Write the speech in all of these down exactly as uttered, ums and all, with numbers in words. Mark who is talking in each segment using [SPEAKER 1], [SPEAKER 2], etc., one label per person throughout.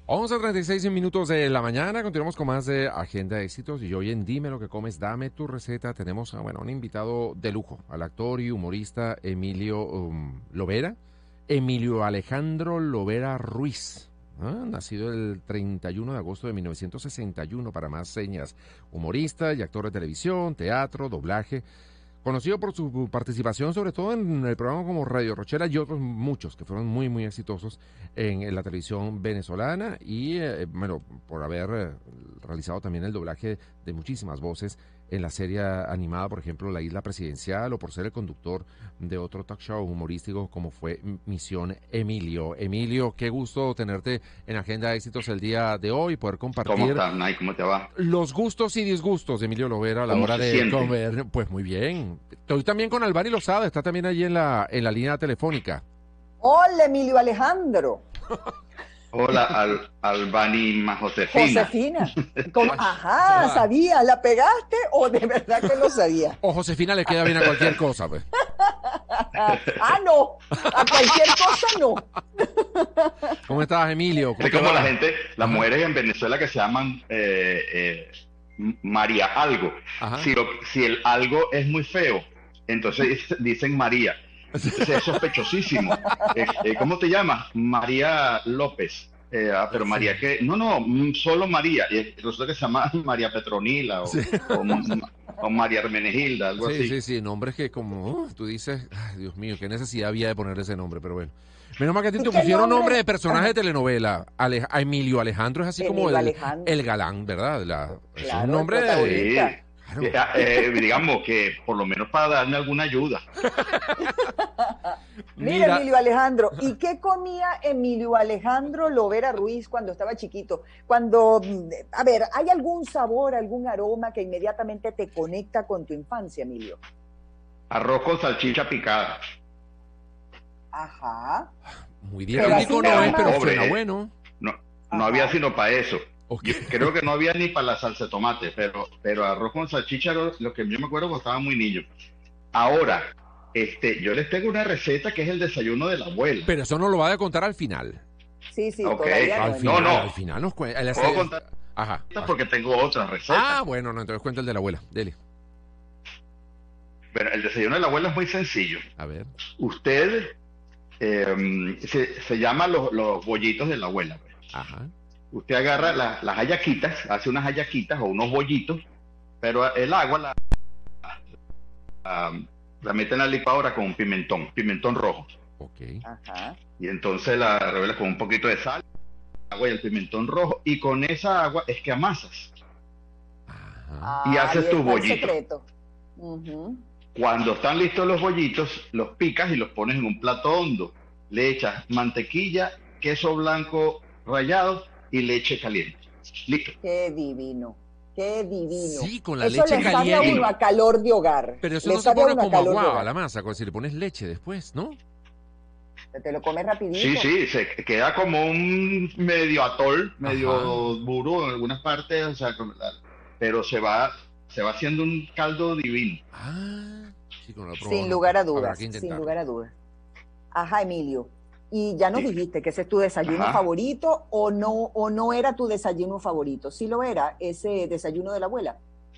[SPEAKER 1] once treinta y seis minutos de la mañana, continuamos con más de Agenda de Éxitos y hoy en Dime lo que comes, dame tu receta, tenemos a, bueno, un invitado de lujo, al actor y humorista Emilio um, Lovera, Emilio Alejandro Lovera Ruiz, ¿ah? Nacido el treinta y uno de agosto de mil novecientos sesenta y uno, para más señas, humorista y actor de televisión, teatro, doblaje. Conocido por su participación sobre todo en el programa como Radio Rochela y otros muchos que fueron muy muy exitosos en, en la televisión venezolana y eh, bueno, por haber eh, realizado también el doblaje de muchísimas voces en la serie animada, por ejemplo, La Isla Presidencial, o por ser el conductor de otro talk show humorístico como fue Misión Emilio. Emilio, qué gusto tenerte en Agenda de Éxitos el día de hoy, poder compartir.
[SPEAKER 2] ¿Cómo estás, Nay? ¿Cómo te va?
[SPEAKER 1] Los gustos y disgustos de Emilio Lovera a la hora de siente? comer. Pues muy bien. Estoy también con Albani Lozada, está también allí en la, en la línea telefónica.
[SPEAKER 3] Hola, Emilio Alejandro.
[SPEAKER 2] Hola, Al, Albani Josefina.
[SPEAKER 3] Josefina. ¿Cómo? Ajá, ¿sabías? ¿La pegaste o de verdad que lo sabías?
[SPEAKER 1] O Josefina le queda bien a cualquier cosa, pues.
[SPEAKER 3] Ah, no. A cualquier cosa no.
[SPEAKER 1] ¿Cómo estás, Emilio?
[SPEAKER 2] Es como la gente, las mujeres en Venezuela que se llaman eh, eh, María algo. Si, lo, si el algo es muy feo, entonces dicen María. Entonces es sospechosísimo. Eh, eh, ¿Cómo te llamas? María López. Eh, ah, pero María, ¿qué? No, no, solo María. Y resulta que se llama María Petronila o, sí. o, o María Hermenegilda, algo
[SPEAKER 1] sí,
[SPEAKER 2] así.
[SPEAKER 1] Sí, sí, sí, nombres que como uh, tú dices, ay, Dios mío, qué necesidad había de ponerle ese nombre, pero bueno. Menos mal que a ti te pusieron nombre? nombre de personaje de telenovela. Ale, a Emilio Alejandro es así Emilio como el, el galán, ¿verdad? La, claro, es un nombre de...
[SPEAKER 2] Claro. Eh, eh, digamos que por lo menos para darme alguna ayuda.
[SPEAKER 3] Mira, Mira, Emilio Alejandro, ¿y qué comía Emilio Alejandro Lovera Ruiz cuando estaba chiquito? Cuando, a ver, ¿hay algún sabor, algún aroma que inmediatamente te conecta con tu infancia, Emilio?
[SPEAKER 2] Arroz con salchicha picada.
[SPEAKER 3] Ajá.
[SPEAKER 1] Muy diabético no es, pero
[SPEAKER 2] pobre,
[SPEAKER 1] suena
[SPEAKER 2] eh.
[SPEAKER 1] bueno.
[SPEAKER 2] No, no había sino para eso.
[SPEAKER 1] Okay.
[SPEAKER 2] Yo creo que no había ni para la salsa de tomate, pero, pero arroz con salchicha, lo, lo que yo me acuerdo cuando estaba muy niño. Ahora, este, yo les tengo una receta que es el desayuno de la abuela.
[SPEAKER 1] Pero eso no lo va a contar al final.
[SPEAKER 3] Sí, sí,
[SPEAKER 2] okay.
[SPEAKER 3] todavía
[SPEAKER 1] al
[SPEAKER 3] no.
[SPEAKER 1] final,
[SPEAKER 2] no, no.
[SPEAKER 1] Al final nos cuenta.
[SPEAKER 2] Puedo hace... contar
[SPEAKER 1] Ajá,
[SPEAKER 2] porque tengo otra receta.
[SPEAKER 1] Ah, bueno, no, entonces cuenta el de la abuela. Dele.
[SPEAKER 2] Bueno, el desayuno de la abuela es muy sencillo.
[SPEAKER 1] A ver.
[SPEAKER 2] Usted eh, se, se llama los, los bollitos de la abuela.
[SPEAKER 1] Ajá.
[SPEAKER 2] Usted agarra la, las hallaquitas, hace unas hallaquitas o unos bollitos, pero el agua la, la, la mete en la licuadora con un pimentón, pimentón rojo.
[SPEAKER 1] Ok.
[SPEAKER 3] Ajá.
[SPEAKER 2] Y entonces la revuelve con un poquito de sal, agua y el pimentón rojo, y con esa agua es que amasas.
[SPEAKER 1] Ajá.
[SPEAKER 2] Y haces
[SPEAKER 3] Ahí
[SPEAKER 2] tus
[SPEAKER 3] está el
[SPEAKER 2] bollitos.
[SPEAKER 3] secreto. Uh-huh.
[SPEAKER 2] Cuando están listos los bollitos, los picas y los pones en un plato hondo. Le echas mantequilla, queso blanco rallado y leche caliente. Listo.
[SPEAKER 3] Qué divino, qué divino.
[SPEAKER 1] Sí, con la
[SPEAKER 3] eso
[SPEAKER 1] leche
[SPEAKER 3] le
[SPEAKER 1] caliente.
[SPEAKER 3] sabe a uno a calor de hogar.
[SPEAKER 1] Pero eso
[SPEAKER 3] le
[SPEAKER 1] no se pone como
[SPEAKER 3] agua
[SPEAKER 1] agua a la masa, si le pones leche después, ¿no?
[SPEAKER 3] Te lo comes rapidito.
[SPEAKER 2] Sí, sí, se queda como un medio atol, medio Ajá. duro en algunas partes, o sea, pero se va, se va haciendo un caldo divino.
[SPEAKER 1] Ah, sí, con
[SPEAKER 3] sin lugar a dudas, sin lugar a dudas. Ajá, Emilio. Y ya nos sí. dijiste que ese es tu desayuno Ajá. favorito o no, o no era tu desayuno favorito. ¿Sí lo era ese desayuno de la abuela?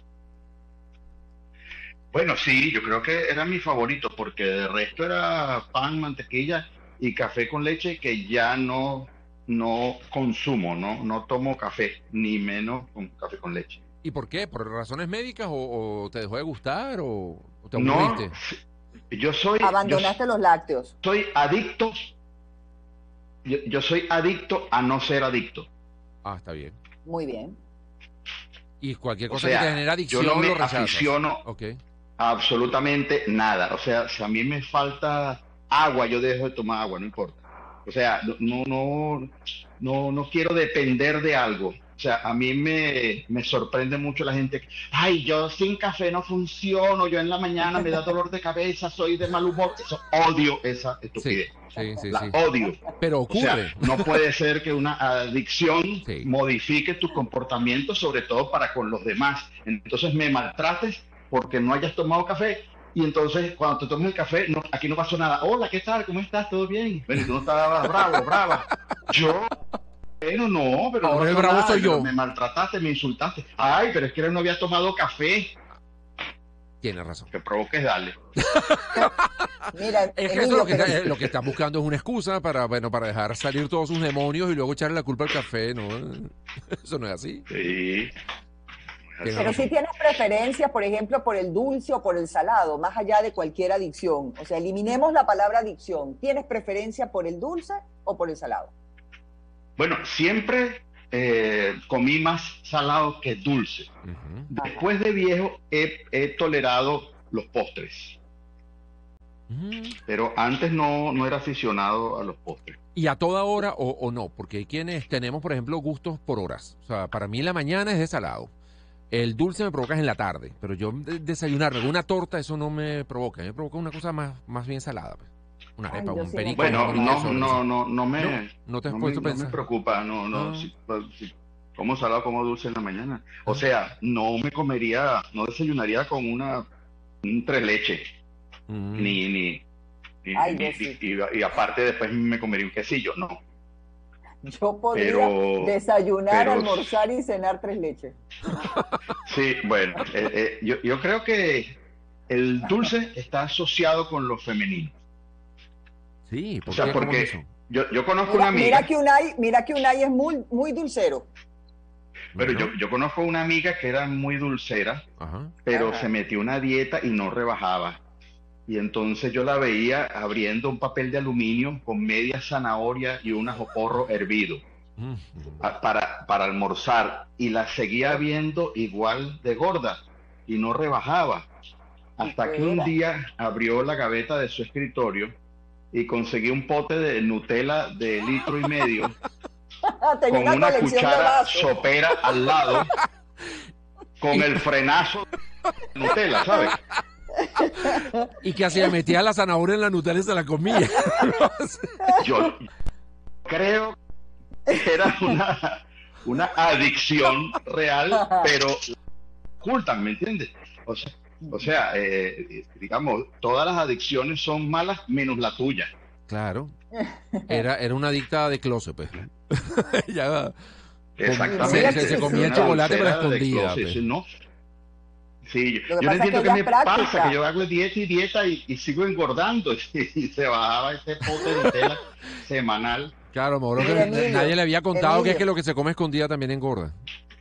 [SPEAKER 2] Bueno, sí, yo creo que era mi favorito porque de resto era pan, mantequilla y café con leche que ya no, no consumo, no, no tomo café, ni menos con café con leche.
[SPEAKER 1] ¿Y por qué? ¿Por razones médicas o, o te dejó de gustar o, o te aburriste?
[SPEAKER 2] No, yo soy...
[SPEAKER 3] Abandonaste
[SPEAKER 2] yo
[SPEAKER 3] los lácteos.
[SPEAKER 2] Soy adicto... Yo, yo soy adicto a no ser adicto.
[SPEAKER 1] Ah, está bien.
[SPEAKER 3] Muy bien.
[SPEAKER 1] Y cualquier cosa
[SPEAKER 2] o sea,
[SPEAKER 1] que te genera adicción
[SPEAKER 2] yo no me
[SPEAKER 1] lo rechazas.
[SPEAKER 2] aficiono
[SPEAKER 1] okay.
[SPEAKER 2] absolutamente nada. O sea, si a mí me falta agua, yo dejo de tomar agua, no importa. O sea, no, no, no, no quiero depender de algo. O sea, a mí me, me sorprende mucho la gente. Ay, yo sin café no funciono, yo en la mañana me da dolor de cabeza, soy de mal humor. Eso, odio esa estupidez.
[SPEAKER 1] Sí. Sí, sí,
[SPEAKER 2] la
[SPEAKER 1] sí.
[SPEAKER 2] odio.
[SPEAKER 1] Pero ocurre.
[SPEAKER 2] O sea, no puede ser que una adicción
[SPEAKER 1] sí.
[SPEAKER 2] modifique tu comportamiento, sobre todo para con los demás. Entonces me maltrates porque no hayas tomado café y entonces cuando te tomes el café, no, aquí no pasó nada. Hola, ¿qué tal? ¿Cómo estás? ¿Todo bien? Bueno, y tú no estabas bravo, brava. Yo Bueno, no, pero
[SPEAKER 1] ahora
[SPEAKER 2] no
[SPEAKER 1] el bravo
[SPEAKER 2] nada,
[SPEAKER 1] soy yo.
[SPEAKER 2] Me maltrataste, me insultaste. Ay, pero es que él no había tomado café.
[SPEAKER 1] Tienes razón.
[SPEAKER 2] Que provoques, dale.
[SPEAKER 3] Mira,
[SPEAKER 1] es que
[SPEAKER 3] Emilio,
[SPEAKER 1] eso lo que,
[SPEAKER 3] pero...
[SPEAKER 1] está, lo que están buscando es una excusa para, bueno, para dejar salir todos sus demonios y luego echarle la culpa al café, ¿no? Eso no es así.
[SPEAKER 2] Sí.
[SPEAKER 3] Pero si tienes preferencia, por ejemplo, por el dulce o por el salado, más allá de cualquier adicción. O sea, eliminemos la palabra adicción. ¿Tienes preferencia por el dulce o por el salado?
[SPEAKER 2] Bueno, siempre eh, comí más salado que dulce. Uh-huh. Después de viejo he, he tolerado los postres. Uh-huh. Pero antes no, no era aficionado a los postres.
[SPEAKER 1] ¿Y a toda hora o, o no? Porque hay quienes tenemos, por ejemplo, gustos por horas. O sea, para mí en la mañana es de salado. El dulce me provoca en la tarde, pero yo desayunarme una torta, eso no me provoca. Me provoca una cosa más, más bien salada. Pues. Una arepa, Ay, un perico.
[SPEAKER 2] Bueno, no, no, no, no me,
[SPEAKER 1] no, no te has
[SPEAKER 2] no
[SPEAKER 1] puesto
[SPEAKER 2] me,
[SPEAKER 1] a pensar.
[SPEAKER 2] No me preocupa, no, no.
[SPEAKER 1] Ah.
[SPEAKER 2] Si, si, como salado, como dulce en la mañana. O sea, no me comería, no desayunaría con una un tres leches, mm. ni, ni, ni,
[SPEAKER 3] Ay,
[SPEAKER 2] ni,
[SPEAKER 3] sí.
[SPEAKER 2] y, y, y aparte después me comería un quesillo, no.
[SPEAKER 3] Yo podría pero, desayunar, pero, almorzar y cenar tres leches.
[SPEAKER 2] Sí, bueno, eh, eh, yo, yo creo que el dulce está asociado con lo femenino.
[SPEAKER 1] Sí,
[SPEAKER 2] ¿por o sea, porque eso? Yo, yo conozco
[SPEAKER 3] mira,
[SPEAKER 2] una amiga.
[SPEAKER 3] Mira que Unai, mira que Unai es muy, muy dulcero.
[SPEAKER 2] Pero bueno. yo, yo conozco una amiga que era muy dulcera, Ajá. pero Ajá. se metió una dieta y no rebajaba. Y entonces yo la veía abriendo un papel de aluminio con media zanahoria y un ajoporro hervido uh-huh. a, para, para almorzar. Y la seguía viendo igual de gorda y no rebajaba. Hasta que un día abrió la gaveta de su escritorio y conseguí un pote de Nutella de litro y medio con una, una cuchara sopera al lado con el frenazo de Nutella, ¿sabes?
[SPEAKER 1] ¿Y qué hacía? Metía la zanahoria en la Nutella y se la comía.
[SPEAKER 2] Yo creo que era una, una adicción real, pero ocultan, ¿me entiendes? O sea, o sea eh, digamos, todas las adicciones son malas menos la tuya.
[SPEAKER 1] Claro. Era, era una adicta de closet, pues. Ya,
[SPEAKER 2] exactamente.
[SPEAKER 1] Se, se, se comía el chocolate pero escondida.
[SPEAKER 2] Pues. No. Sí, yo no entiendo qué me práctica. pasa, que yo hago dieta y dieta y, y sigo engordando y se bajaba ese pote de Nutella semanal.
[SPEAKER 1] Claro, mejor que Emilio, nadie le había contado Emilio. que es que lo que se come escondida también engorda.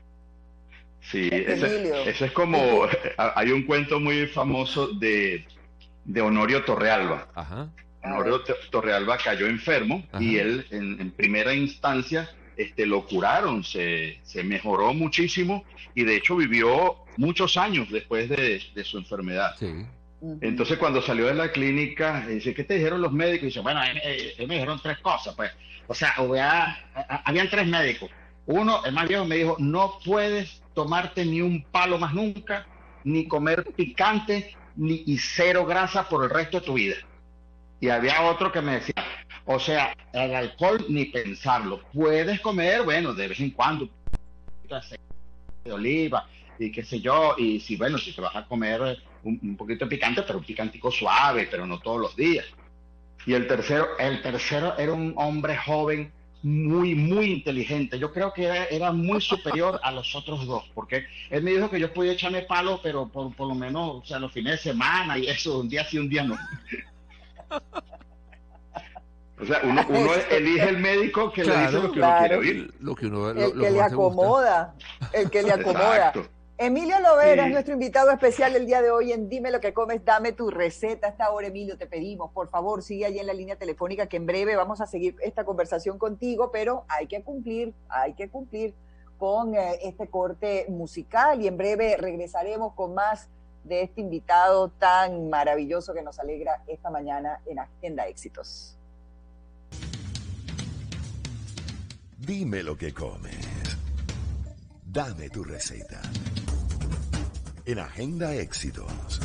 [SPEAKER 2] Sí, ese, ese es como, hay un cuento muy famoso de, de Honorio Torrealba. Ajá. Honorio Torrealba cayó enfermo Ajá. y él en, en primera instancia este, lo curaron, se, se mejoró muchísimo y de hecho vivió muchos años después de, de su enfermedad. Sí. Entonces cuando salió de la clínica, dice, ¿qué te dijeron los médicos? Y dice, bueno, eh, eh, me dijeron tres cosas, pues. O sea, había, habían tres médicos. Uno, el más viejo, me dijo, no puedes tomarte ni un palo más nunca, ni comer picante, ni y cero grasa por el resto de tu vida. Y había otro que me decía, o sea, el alcohol ni pensarlo. Puedes comer, bueno, de vez en cuando, aceite de oliva y qué sé yo, y si, bueno, si te vas a comer un, un poquito de picante, pero un picantico suave, pero no todos los días. Y el tercero, el tercero era un hombre joven, muy, muy inteligente. Yo creo que era, era muy superior a los otros dos, porque él me dijo que yo podía echarme palo, pero por, por lo menos, o sea, los fines de semana y eso, un día sí, un día no. O sea, uno, uno elige el médico que
[SPEAKER 1] claro,
[SPEAKER 2] le dice lo que
[SPEAKER 1] claro,
[SPEAKER 2] uno quiere oír.
[SPEAKER 1] Lo que uno, lo,
[SPEAKER 3] el que le acomoda, el que le acomoda.
[SPEAKER 2] Exacto.
[SPEAKER 3] Emilio Lovera sí. es nuestro invitado especial el día de hoy en Dime lo que comes, dame tu receta. Hasta ahora, Emilio, te pedimos, por favor, sigue allí en la línea telefónica, que en breve vamos a seguir esta conversación contigo, pero hay que cumplir, hay que cumplir con eh, este corte musical y en breve regresaremos con más de este invitado tan maravilloso que nos alegra esta mañana en Agenda Éxitos.
[SPEAKER 4] Dime lo que comes. Dame tu receta. En Agenda Éxitos.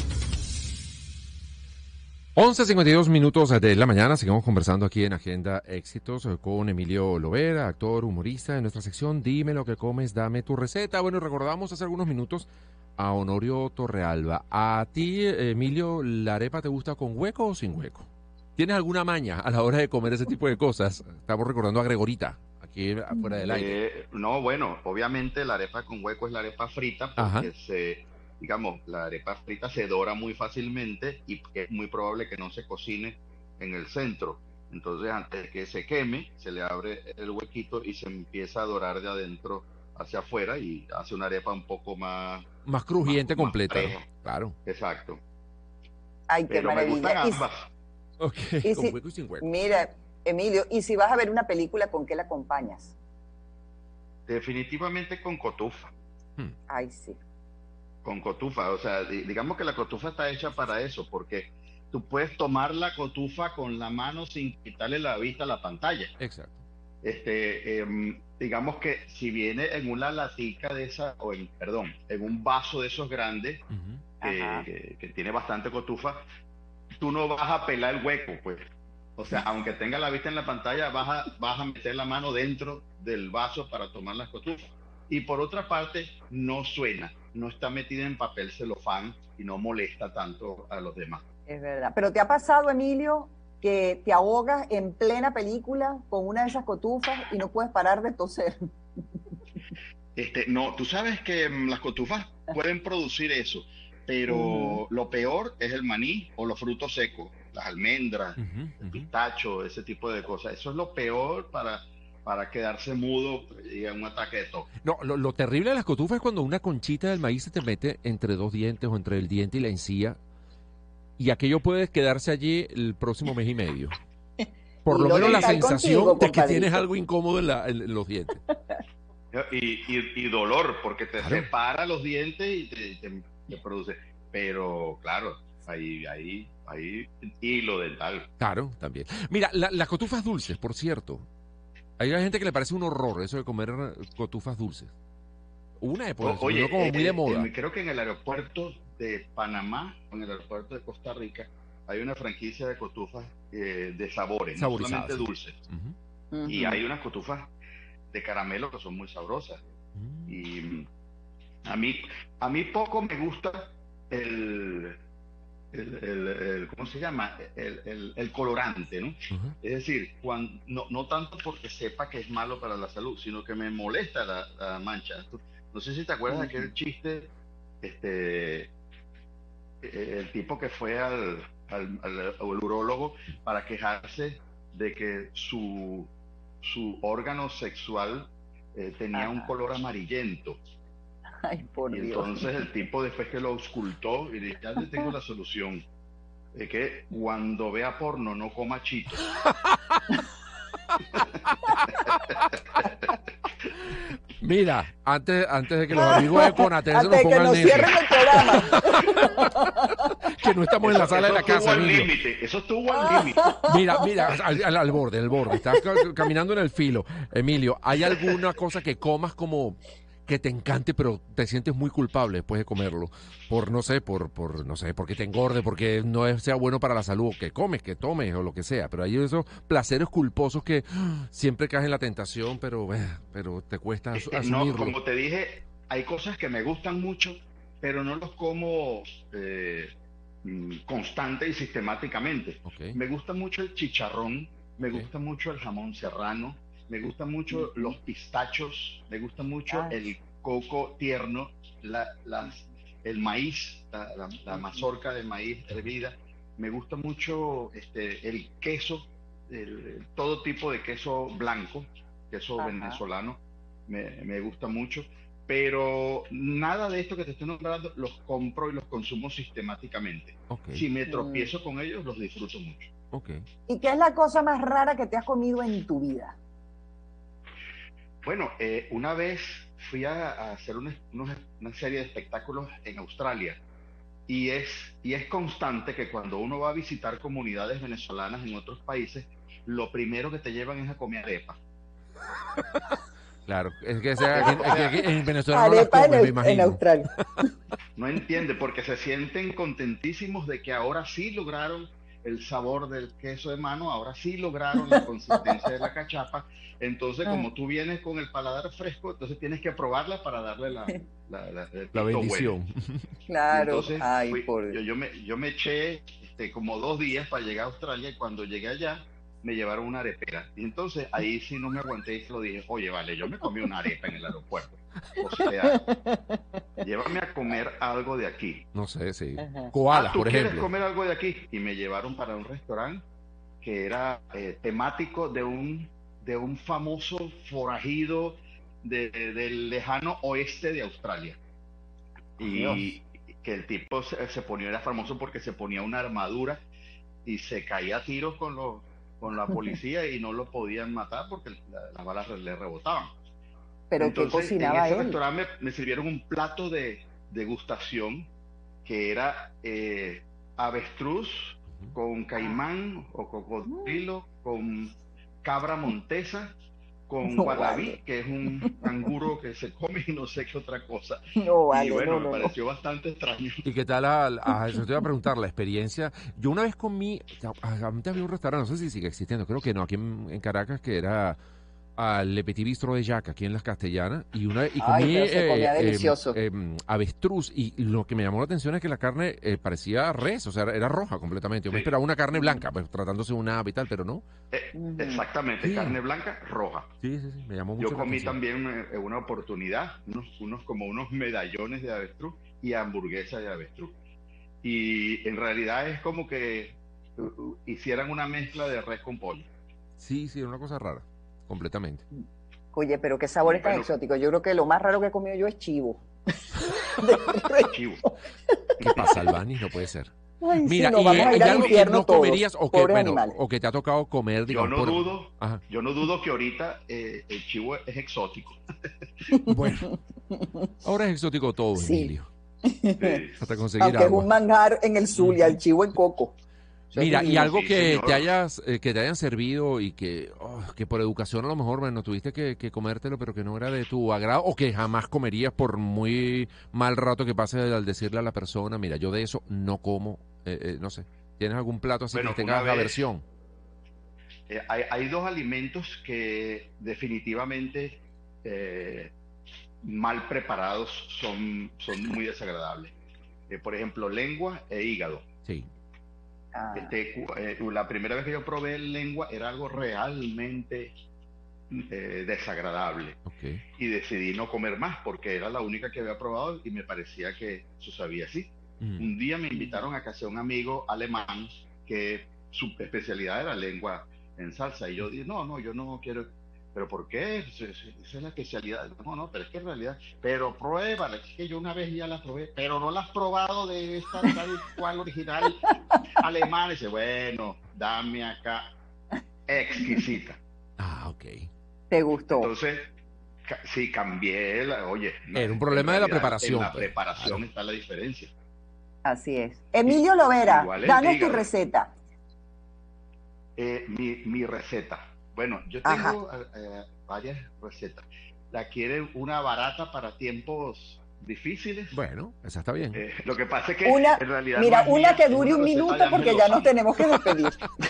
[SPEAKER 1] once cincuenta y dos minutos de la mañana, seguimos conversando aquí en Agenda Éxitos con Emilio Lovera, actor, humorista, en nuestra sección Dime lo que comes, dame tu receta. Bueno, recordamos hace algunos minutos a Honorio Torrealba. ¿A ti, Emilio, la arepa te gusta con hueco o sin hueco? ¿Tienes alguna maña a la hora de comer ese tipo de cosas? Estamos recordando a Gregorita, aquí aquí fuera del aire.
[SPEAKER 2] Eh, no, bueno, obviamente la arepa con hueco es la arepa frita porque Ajá. se, digamos, la arepa frita se dora muy fácilmente y es muy probable que no se cocine en el centro. Entonces, antes de que se queme, se le abre el huequito y se empieza a dorar de adentro hacia afuera y hace una arepa un poco más...
[SPEAKER 1] Más crujiente,
[SPEAKER 2] más,
[SPEAKER 1] completa.
[SPEAKER 2] Más
[SPEAKER 1] claro.
[SPEAKER 2] Exacto.
[SPEAKER 3] Ay, qué
[SPEAKER 2] Pero
[SPEAKER 3] maravilla.
[SPEAKER 2] me gustan ambas.
[SPEAKER 1] Ok,
[SPEAKER 3] y
[SPEAKER 1] con
[SPEAKER 3] si,
[SPEAKER 1] hueco y sin hueco.
[SPEAKER 3] Mira, Emilio, y si vas a ver una película, ¿con qué la acompañas?
[SPEAKER 2] Definitivamente con cotufa.
[SPEAKER 3] Hmm. Ay, sí.
[SPEAKER 2] Con cotufa, o sea, digamos que la cotufa está hecha para eso, porque tú puedes tomar la cotufa con la mano sin quitarle la vista a la pantalla.
[SPEAKER 1] Exacto.
[SPEAKER 2] Este, eh, digamos que si viene en una latica de esa, o en, perdón, en un vaso de esos grandes, uh-huh. que, que, que tiene bastante cotufa, tú no vas a pelar el hueco, pues. O sea, aunque tenga la vista en la pantalla, vas a, vas a meter la mano dentro del vaso para tomar las cotufas. Y por otra parte, no suena, no está metida en papel celofán y no molesta tanto a los demás.
[SPEAKER 3] Es verdad. Pero ¿te ha pasado, Emilio, que te ahogas en plena película con una de esas cotufas y no puedes parar de toser?
[SPEAKER 2] Este, no, tú sabes que um, las cotufas pueden producir eso, pero uh-huh. lo peor es el maní o los frutos secos, las almendras, uh-huh, uh-huh. el pistacho, ese tipo de cosas. Eso es lo peor para, para quedarse mudo y un ataque de tos.
[SPEAKER 1] No, lo, lo terrible de las cotufas es cuando una conchita del maíz se te mete entre dos dientes o entre el diente y la encía, y aquello puede quedarse allí el próximo mes y medio. Por lo, lo menos la sensación contigo, de que tienes algo incómodo en, la, en los dientes.
[SPEAKER 2] Y, y, y dolor, porque te claro. separa los dientes y te, te, te produce. Pero claro, ahí, ahí, ahí, hilo dental.
[SPEAKER 1] Claro, también. Mira, la, las cotufas dulces, por cierto. Hay gente que le parece un horror eso de comer cotufas dulces. Una época,
[SPEAKER 2] o, oye,
[SPEAKER 1] como
[SPEAKER 2] eh,
[SPEAKER 1] muy de moda.
[SPEAKER 2] Eh, creo que en el aeropuerto de Panamá, o en el aeropuerto de Costa Rica, hay una franquicia de cotufas eh, de sabores, no solamente dulces. Uh-huh. Uh-huh. Y hay unas cotufas de caramelo que son muy sabrosas. Uh-huh. Y a mí, a mí poco me gusta el, el, el, el ¿cómo se llama? El, el, el colorante, ¿no? Uh-huh. Es decir, cuando, no, no tanto porque sepa que es malo para la salud, sino que me molesta la, la mancha. No sé si te acuerdas uh-huh. de aquel chiste, este, el tipo que fue al, al, al, al urólogo para quejarse de que su, su órgano sexual eh, tenía ah. un color amarillento.
[SPEAKER 3] Ay, por
[SPEAKER 2] y
[SPEAKER 3] Dios.
[SPEAKER 2] Entonces el tipo, después que lo auscultó, y dice, ya le tengo la solución, es que cuando vea porno no coma chitos.
[SPEAKER 1] Mira, antes, antes de que los amigos de Conatel se nos pongan
[SPEAKER 3] que nos cierren el programa.
[SPEAKER 1] Que no estamos
[SPEAKER 2] eso,
[SPEAKER 1] en la sala de la casa.
[SPEAKER 2] Al límite, eso estuvo al límite.
[SPEAKER 1] Mira, mira, al, al, al borde, al borde. Estás caminando en el filo. Emilio, ¿hay alguna cosa que comas como que te encante, pero te sientes muy culpable después de comerlo? Por, no sé, por, por no sé, porque te engorde, porque no es, sea bueno para la salud, que comes, que tomes o lo que sea. Pero hay esos placeres culposos que siempre caes en la tentación, pero, pero te cuesta
[SPEAKER 2] este,
[SPEAKER 1] asumirlo.
[SPEAKER 2] No, como te dije, hay cosas que me gustan mucho, pero no los como eh, constante y sistemáticamente. Okay. Me gusta mucho el chicharrón, me okay. gusta mucho el jamón serrano, me gustan mucho uh-huh. los pistachos, me gusta mucho ah. el coco tierno, la, las, el maíz, la, la, la mazorca de maíz hervida, me gusta mucho este, el queso, el, el, todo tipo de queso blanco, queso Ajá. venezolano, me, me gusta mucho, pero nada de esto que te estoy nombrando los compro y los consumo sistemáticamente. Okay. Si me tropiezo mm. con ellos, los disfruto mucho.
[SPEAKER 1] Okay.
[SPEAKER 3] ¿Y qué es la cosa más rara que te has comido en tu vida?
[SPEAKER 2] Bueno, eh, una vez fui a, a hacer una, una, una serie de espectáculos en Australia y es, y es constante que cuando uno va a visitar comunidades venezolanas en otros países, lo primero que te llevan es a comer arepa.
[SPEAKER 1] Claro, es que, sea, aquí, aquí, aquí en Venezuela no
[SPEAKER 3] las
[SPEAKER 1] comen,
[SPEAKER 3] en,
[SPEAKER 1] me imagino.
[SPEAKER 3] En Australia.
[SPEAKER 2] No entiende, porque se sienten contentísimos de que ahora sí lograron el sabor del queso de mano, ahora sí lograron la consistencia de la cachapa. Entonces, como tú vienes con el paladar fresco, entonces tienes que probarla para darle la, la, la,
[SPEAKER 1] la bendición.
[SPEAKER 2] Bueno.
[SPEAKER 3] Claro.
[SPEAKER 2] Entonces,
[SPEAKER 3] Ay,
[SPEAKER 2] fui,
[SPEAKER 3] por...
[SPEAKER 2] yo, yo, me, yo me eché este, como dos días para llegar a Australia, y cuando llegué allá, me llevaron una arepera. Y entonces ahí sí no me aguanté y se lo dije, oye, vale, yo me comí una arepa en el aeropuerto. O sea, llévame a comer algo de aquí.
[SPEAKER 1] No sé, sí. Koalas,
[SPEAKER 2] ah, ¿tú
[SPEAKER 1] por
[SPEAKER 2] quieres
[SPEAKER 1] ejemplo.
[SPEAKER 2] comer algo de aquí? Y me llevaron para un restaurante que era eh, temático de un, de un famoso forajido de, de, del lejano oeste de Australia. Y Dios. Que el tipo se, se ponía, era famoso porque se ponía una armadura y se caía a tiros con los con la policía y no lo podían matar porque la, las balas le rebotaban.
[SPEAKER 3] Pero
[SPEAKER 2] entonces,
[SPEAKER 3] ¿qué cocinaba
[SPEAKER 2] en ese
[SPEAKER 3] él?
[SPEAKER 2] restaurante me, me sirvieron un plato de degustación que era eh, avestruz con caimán o cocodrilo, con cabra montesa, con
[SPEAKER 3] no,
[SPEAKER 2] gualabí,
[SPEAKER 3] vale.
[SPEAKER 2] que es un canguro que se come y no sé qué otra cosa.
[SPEAKER 3] No, vale,
[SPEAKER 2] y bueno,
[SPEAKER 3] no,
[SPEAKER 2] me
[SPEAKER 3] no,
[SPEAKER 2] pareció
[SPEAKER 3] no.
[SPEAKER 2] bastante extraño.
[SPEAKER 1] ¿Y qué tal? A, a, eso te iba a preguntar, la experiencia. Yo una vez comí, antes había un restaurante, no sé si sigue existiendo, creo que no, aquí en, en Caracas, que era al Le Petit Bistro de Jaca, aquí en Las Castellanas, y una y comí
[SPEAKER 3] Ay, pero se comía
[SPEAKER 1] eh,
[SPEAKER 3] delicioso.
[SPEAKER 1] eh, eh, avestruz, y lo que me llamó la atención es que la carne eh, parecía res, o sea, era roja completamente. Yo sí. me esperaba una carne blanca, pues tratándose de una ave y tal, pero no.
[SPEAKER 2] Eh, exactamente, sí. Carne blanca, roja.
[SPEAKER 1] Sí, sí, sí, me llamó mucho
[SPEAKER 2] Yo
[SPEAKER 1] la
[SPEAKER 2] comí
[SPEAKER 1] atención.
[SPEAKER 2] también en una oportunidad, unos, unos como unos medallones de avestruz y hamburguesa de avestruz. Y en realidad es como que uh, hicieran una mezcla de res con pollo.
[SPEAKER 1] Sí, sí, era una cosa rara, completamente.
[SPEAKER 3] Oye, pero qué sabores tan bueno, exóticos. Yo creo que lo más raro que he comido yo es chivo.
[SPEAKER 2] Chivo.
[SPEAKER 1] ¿Qué pasa, Albani? No puede ser.
[SPEAKER 3] Ay,
[SPEAKER 1] Mira,
[SPEAKER 3] sí, no,
[SPEAKER 1] y
[SPEAKER 3] vamos a ir
[SPEAKER 1] hay
[SPEAKER 3] al
[SPEAKER 1] algo que
[SPEAKER 3] infierno
[SPEAKER 1] no
[SPEAKER 3] todos,
[SPEAKER 1] comerías o que, bueno,
[SPEAKER 3] animales.
[SPEAKER 1] o que te ha tocado comer, digamos.
[SPEAKER 2] Yo no
[SPEAKER 1] por...
[SPEAKER 2] dudo, Ajá. yo no dudo que ahorita eh, el chivo es exótico.
[SPEAKER 1] Bueno, ahora es exótico todo,
[SPEAKER 3] sí.
[SPEAKER 1] Emilio.
[SPEAKER 2] Sí.
[SPEAKER 1] Hasta conseguir
[SPEAKER 3] Aunque
[SPEAKER 1] agua.
[SPEAKER 3] es un manjar en el Zulia, el chivo en coco.
[SPEAKER 1] Mira, y algo
[SPEAKER 2] sí,
[SPEAKER 1] que
[SPEAKER 2] señor.
[SPEAKER 1] te hayas, eh, que te hayan servido y que, oh, que por educación a lo mejor, bueno, tuviste que, que comértelo, pero que no era de tu agrado, o que jamás comerías por muy mal rato que pase al decirle a la persona, mira, yo de eso no como, eh, eh, no sé, ¿tienes algún plato así
[SPEAKER 2] bueno,
[SPEAKER 1] que tengas
[SPEAKER 2] vez,
[SPEAKER 1] aversión?
[SPEAKER 2] Eh, hay, hay dos alimentos que definitivamente eh, mal preparados son, son muy desagradables. Eh, por ejemplo, lengua e hígado.
[SPEAKER 1] Sí.
[SPEAKER 2] Este, eh, la primera vez que yo probé lengua era algo realmente eh, desagradable.
[SPEAKER 1] Okay.
[SPEAKER 2] Y decidí no comer más porque era la única que había probado y me parecía que eso sabía así. Mm. Un día me invitaron a casa de un amigo alemán que su especialidad era lengua en salsa y yo dije, no, no, yo no quiero. ¿Pero por qué? Esa es la especialidad. No, no, pero es que en realidad, pero pruébala, es que yo una vez ya la probé, pero no la has probado de esta tal cual original alemana. Y dice, bueno, dame acá, exquisita.
[SPEAKER 1] Ah, ok.
[SPEAKER 3] ¿Te gustó?
[SPEAKER 2] Entonces, ca sí, cambié, la, oye.
[SPEAKER 1] Era un problema realidad, de la preparación.
[SPEAKER 2] En la pues, preparación claro. Está la diferencia.
[SPEAKER 3] Así es. Emilio Lovera, danos tu receta.
[SPEAKER 2] Eh, mi, mi receta. Bueno, yo tengo eh, varias recetas. ¿La quieren una barata para tiempos difíciles?
[SPEAKER 1] Bueno, esa está bien.
[SPEAKER 2] Eh, lo que pasa es que
[SPEAKER 3] una,
[SPEAKER 2] en realidad
[SPEAKER 3] mira,
[SPEAKER 2] no
[SPEAKER 3] una
[SPEAKER 2] mía,
[SPEAKER 3] que dure un minuto porque ya nos tenemos que despedir.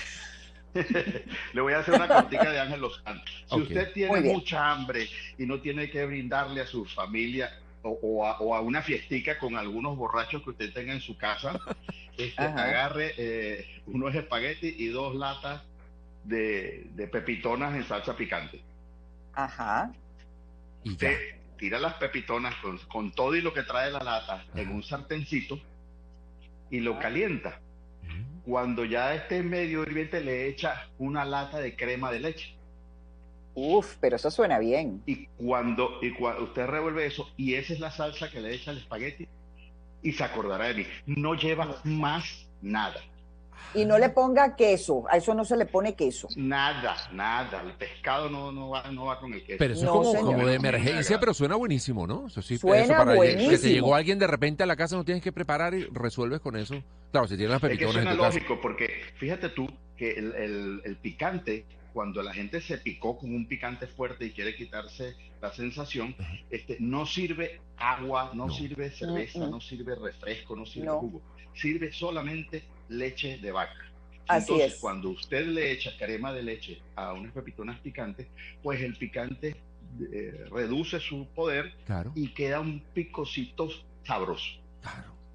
[SPEAKER 2] Le voy a hacer una cortica de Ángel Lozano. Si
[SPEAKER 1] okay.
[SPEAKER 2] usted tiene mucha hambre y no tiene que brindarle a su familia o, o, a, o a una fiestica con algunos borrachos que usted tenga en su casa, este, agarre eh, unos espaguetis y dos latas De, de pepitonas en salsa picante.
[SPEAKER 3] Ajá.
[SPEAKER 2] Y usted tira las pepitonas con, con todo y lo que trae la lata Ajá. en un sartencito y lo calienta. Uh-huh. Cuando ya esté medio hirviente le echa una lata de crema de leche.
[SPEAKER 3] Uf, pero eso suena bien.
[SPEAKER 2] Y cuando, y cuando usted revuelve eso y esa es la salsa que le echa al espagueti y se acordará de mí. No lleva más nada.
[SPEAKER 3] Y no le ponga queso, a eso no se le pone queso.
[SPEAKER 2] Nada, nada, el pescado no, no, va, no va con el queso.
[SPEAKER 1] Pero eso
[SPEAKER 3] no,
[SPEAKER 1] es como,
[SPEAKER 3] señor.
[SPEAKER 1] como de emergencia, pero suena buenísimo, ¿no? Eso sí,
[SPEAKER 3] suena
[SPEAKER 1] eso para
[SPEAKER 3] buenísimo.
[SPEAKER 1] Que te llegó alguien de repente a la casa, no tienes que preparar y resuelves con eso. Claro, si tienes las pepitonas
[SPEAKER 2] es que
[SPEAKER 1] en tu
[SPEAKER 2] lógico,
[SPEAKER 1] casa.
[SPEAKER 2] Porque fíjate tú que el, el, el picante, cuando la gente se picó con un picante fuerte y quiere quitarse la sensación, uh-huh. este, no sirve agua, no, no. sirve cerveza, uh-huh. no sirve refresco, no sirve no. jugo. Sirve solamente leche de vaca.
[SPEAKER 3] Así
[SPEAKER 2] Entonces,
[SPEAKER 3] es.
[SPEAKER 2] cuando usted le echa crema de leche a unas pepitonas picantes, pues el picante eh, reduce su poder
[SPEAKER 1] claro.
[SPEAKER 2] y queda un picocito sabroso.
[SPEAKER 1] Claro.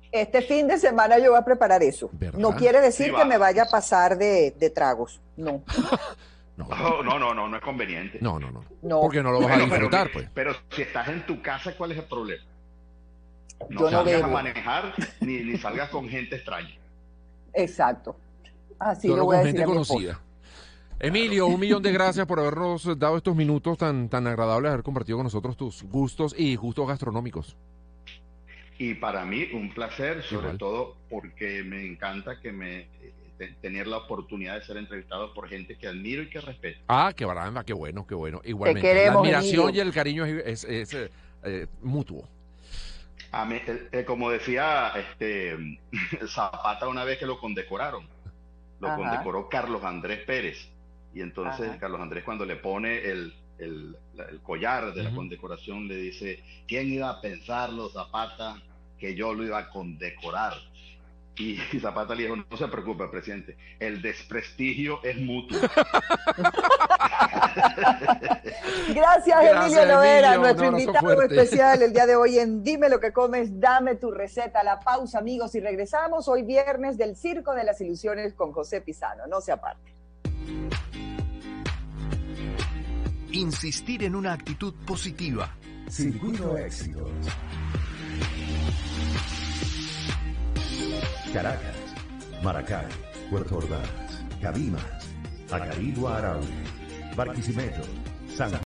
[SPEAKER 3] Este fin de semana yo voy a preparar eso.
[SPEAKER 1] ¿Verdad?
[SPEAKER 3] No quiere decir
[SPEAKER 2] Sí,
[SPEAKER 3] que
[SPEAKER 2] va.
[SPEAKER 3] me vaya a pasar de, de tragos. No.
[SPEAKER 1] No,
[SPEAKER 2] Oh, no, no, no, no es conveniente.
[SPEAKER 1] no, no, no.
[SPEAKER 3] No.
[SPEAKER 1] Porque no lo vas a
[SPEAKER 2] Bueno,
[SPEAKER 1] disfrutar,
[SPEAKER 2] pero,
[SPEAKER 1] pues.
[SPEAKER 2] pero si estás en tu casa, ¿cuál es el problema? No
[SPEAKER 3] Yo no
[SPEAKER 2] salgas a
[SPEAKER 3] bebo.
[SPEAKER 2] manejar ni, ni salgas con gente extraña.
[SPEAKER 3] Exacto. Así
[SPEAKER 1] Solo
[SPEAKER 3] lo voy a
[SPEAKER 1] con
[SPEAKER 3] decir
[SPEAKER 1] gente
[SPEAKER 3] a mi esposo.
[SPEAKER 1] conocida. Emilio, un millón de gracias por habernos dado estos minutos tan, tan agradables, haber compartido con nosotros tus gustos y gustos gastronómicos.
[SPEAKER 2] Y para mí un placer, sobre
[SPEAKER 1] Igual.
[SPEAKER 2] todo porque me encanta que me te- tener la oportunidad de ser entrevistado por gente que admiro y que respeto.
[SPEAKER 1] Ah, qué baranda, qué bueno, qué bueno. Igualmente.
[SPEAKER 3] queremos,
[SPEAKER 1] la admiración
[SPEAKER 3] Emilio.
[SPEAKER 1] y el cariño es, es- es, eh, eh, mutuo.
[SPEAKER 2] A mí, eh, eh, como decía este Zapata una vez que lo condecoraron, lo
[SPEAKER 3] Ajá.
[SPEAKER 2] condecoró Carlos Andrés Pérez. Y entonces
[SPEAKER 3] Ajá.
[SPEAKER 2] Carlos Andrés, cuando le pone el, el, la- el collar de la
[SPEAKER 1] Ujú.
[SPEAKER 2] condecoración, le dice, ¿quién iba a pensarlo, Zapata, que yo lo iba a condecorar? Y Zapata le dijo, no se preocupe, presidente, el desprestigio es mutuo.
[SPEAKER 3] Gracias,
[SPEAKER 1] Gracias,
[SPEAKER 3] Emilio Lovera,
[SPEAKER 1] Emilio.
[SPEAKER 3] nuestro
[SPEAKER 1] Un abrazo
[SPEAKER 3] invitado
[SPEAKER 1] fuerte.
[SPEAKER 3] especial el día de hoy en Dime lo que comes, dame tu receta. La pausa, amigos, y regresamos hoy viernes del Circo de las Ilusiones con José Pizano. No se aparte.
[SPEAKER 5] Insistir en una actitud positiva.
[SPEAKER 4] Circuito Éxitos. Caracas, Maracay, Puerto Ordaz, Cabimas, Acarigua, Araure, Barquisimeto, San